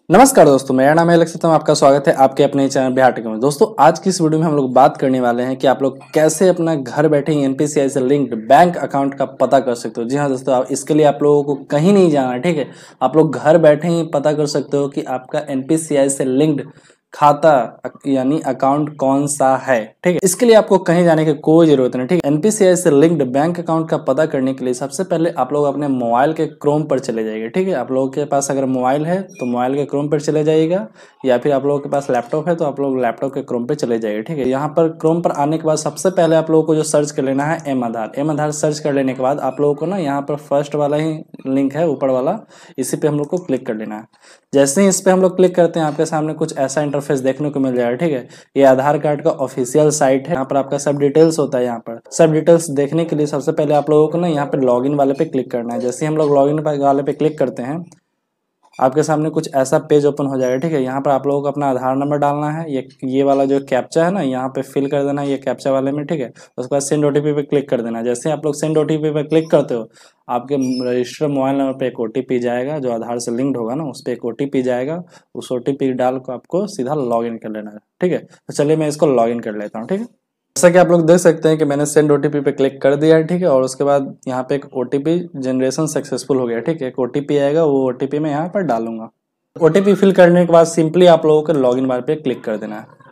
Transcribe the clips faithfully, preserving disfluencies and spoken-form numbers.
नमस्कार दोस्तों, मेरा नाम है लक्षित। आपका स्वागत है आपके अपने चैनल बिहार टेक में। दोस्तों, आज की इस वीडियो में हम लोग बात करने वाले हैं कि आप लोग कैसे अपना घर बैठे ही एनपीसीआई से लिंक्ड बैंक अकाउंट का पता कर सकते हो। जी हाँ दोस्तों, आप इसके लिए आप लोगों को कहीं नहीं जाना है, ठीक है। आप लोग घर बैठे ही पता कर सकते हो कि आपका एनपीसीआई से लिंक्ड खाता यानी अकाउंट कौन सा है, ठीक है। इसके लिए आपको कहीं जाने की कोई जरूरत नहीं, ठीक है। एनपीसीआई से लिंक्ड बैंक अकाउंट का पता करने के लिए सबसे पहले आप लोग अपने मोबाइल के क्रोम पर चले जाइए, ठीक है। आप लोगों के पास अगर मोबाइल है तो मोबाइल के क्रोम पर चले जाइएगा, या फिर आप लोगों के पास लैपटॉप है तो आप लोग लैपटॉप के क्रोम पे चले जाइए, ठीक है। यहाँ पर क्रोम पर आने के बाद सबसे पहले आप लोगों को जो सर्च कर लेना है M Aadhaar. M Aadhaar search कर लेने के बाद आप लोगों को ना यहाँ पर फर्स्ट वाला ही लिंक है ऊपर वाला, इसी पे हम लोग को क्लिक कर लेना है। जैसे ही इस पे हम लोग क्लिक करते हैं आपके सामने कुछ ऐसा इंटरफेस देखने को मिल जाएगा, ठीक है। ये आधार कार्ड का ऑफिशियल साइट है। यहाँ पर आपका सब डिटेल्स होता है। यहाँ पर सब डिटेल्स देखने के लिए सबसे पहले आप लोगों को ना यहाँ पे लॉगिन वाले पे क्लिक करना है। जैसे ही हम लोग लॉगिन वाले पे क्लिक करते हैं आपके सामने कुछ ऐसा पेज ओपन हो जाएगा, ठीक है। यहाँ पर आप लोगों को अपना आधार नंबर डालना है। ये ये वाला जो कैप्चा है ना, यहाँ पे फिल कर देना है ये कैप्चा वाले में, ठीक है। उसके बाद सेंड ओटीपी पे क्लिक कर देना है। जैसे आप लोग सेंड ओटीपी पे क्लिक करते हो आपके रजिस्टर्ड मोबाइल नंबर पे एक ओटीपी जाएगा जो आधार से लिंक्ड होगा ना, उस पर एक ओटीपी जाएगा। उस ओटीपी डाल को आपको सीधा लॉग इन कर लेना है, ठीक है। तो चलिए मैं इसको लॉग इन कर लेता हूँ, ठीक है। जैसा कि आप लोग देख सकते हैं कि मैंने सेंड ओटीपी पे क्लिक कर दिया है, ठीक है। और उसके बाद यहाँ पे एक ओटीपी जनरेशन सक्सेसफुल हो गया, ठीक है। एक ओटीपी आएगा, वो ओटीपी मैं यहाँ पर डालूंगा। ओटीपी फिल करने के बाद सिंपली आप लोगों को लॉगिन बार पे क्लिक कर देना है।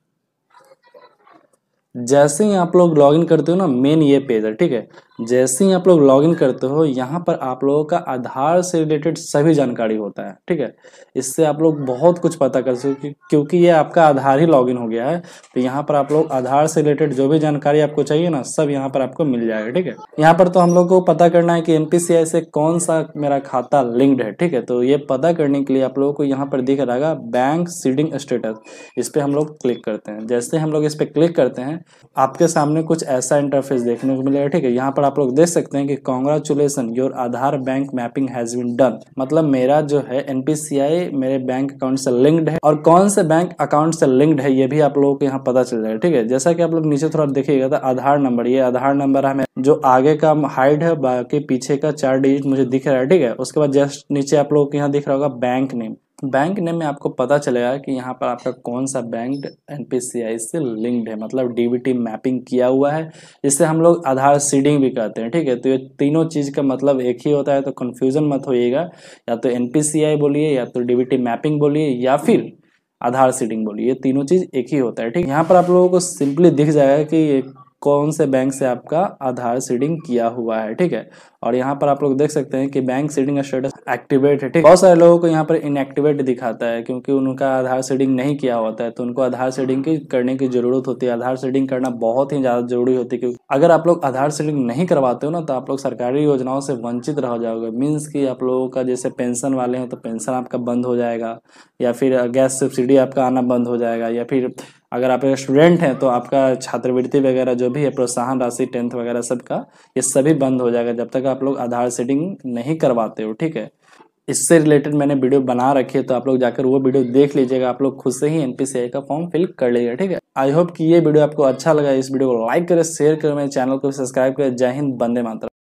जैसे ही आप लोग लॉगिन करते हो ना, मेन ये पेज है, ठीक है। जैसे ही आप लोग लॉगिन करते हो यहाँ पर आप लोगों का आधार से रिलेटेड सभी जानकारी होता है, ठीक है। इससे आप लोग बहुत कुछ पता कर सकते हो क्योंकि ये आपका आधार ही लॉगिन हो गया है। तो यहाँ पर आप लोग आधार से रिलेटेड जो भी जानकारी आपको चाहिए ना, सब यहाँ पर आपको मिल जाएगा, ठीक है। यहाँ पर तो हम लोग को पता करना है कि एनपीसीआई से कौन सा मेरा खाता लिंक्ड है, ठीक है। तो ये पता करने के लिए आप लोगों को यहाँ पर दिख रहेगा बैंक सीडिंग स्टेटस। इस पर हम लोग क्लिक करते हैं। जैसे हम लोग इस पर क्लिक करते हैं आपके सामने कुछ ऐसा इंटरफेस देखने को मिलेगा, ठीक है। यहाँ पर आप लोग देख सकते हैं कि congratulation your Aadhaar bank mapping has been done. मतलब मेरा जो है एनपीसीआई मेरे बैंक अकाउंट से लिंक्ड है, और कौन से बैंक अकाउंट से लिंक्ड है ये भी आप लोगों को यहाँ पता चल जाएगा, ठीक है। जैसा कि आप लोग नीचे थोड़ा देखिएगा तो आधार नंबर, ये आधार नंबर है जो आगे का हाइड है, बाकी पीछे का चार डिजिट मुझे दिख रहा है, ठीक है। उसके बाद जस्ट नीचे आप लोगों को यहाँ दिख रहा होगा बैंक नेम। बैंक नेम में आपको पता चलेगा कि यहाँ पर आपका कौन सा बैंक एनपीसीआई से लिंक्ड है, मतलब डीबीटी मैपिंग किया हुआ है, जिससे हम लोग आधार सीडिंग भी कहते हैं, ठीक है। तो ये तीनों चीज का मतलब एक ही होता है, तो कंफ्यूजन मत होइएगा। या तो एनपीसीआई बोलिए, या तो डीबीटी मैपिंग बोलिए, या फिर आधार सीडिंग बोलिए, ये तीनों चीज एक ही होता है, ठीक है। यहाँ पर आप लोगों को सिंपली दिख जाएगा कि कौन से बैंक से आपका आधार सीडिंग किया हुआ है, ठीक है। और यहाँ पर आप लोग देख सकते हैं कि बैंक सीडिंग स्टेटस एक्टिवेट है, ठीक। बहुत सारे लोगों को यहाँ पर इनएक्टिवेट दिखाता है क्योंकि उनका आधार सीडिंग नहीं किया होता है, तो उनको आधार सीडिंग की करने की जरूरत होती है। आधार सीडिंग करना बहुत ही ज्यादा जरूरी होती है, क्योंकि अगर आप लोग आधार सीडिंग नहीं करवाते हो ना, तो आप लोग सरकारी योजनाओं से वंचित रह जाओगे। मीन्स कि आप लोगों का जैसे पेंशन वाले हैं तो पेंशन आपका बंद हो जाएगा, या फिर गैस सब्सिडी आपका आना बंद हो जाएगा, या फिर अगर आप एक स्टूडेंट हैं तो आपका छात्रवृत्ति वगैरह जो भी है, प्रोत्साहन राशि टेंथ वगैरह सबका, ये सभी बंद हो जाएगा जब तक आप लोग आधार सीडिंग नहीं करवाते हो, ठीक है। इससे रिलेटेड मैंने वीडियो बना रखी है, तो आप लोग जाकर वो वीडियो देख लीजिएगा। आप लोग खुद से ही एनपीसीआई का फॉर्म फिल कर लीजिएगा, ठीक है। आई होप कि ये वीडियो आपको अच्छा लगा। इस वीडियो को लाइक करें, शेयर करें, मेरे चैनल को सब्सक्राइब करें। जय हिंद, वंदे मातरम।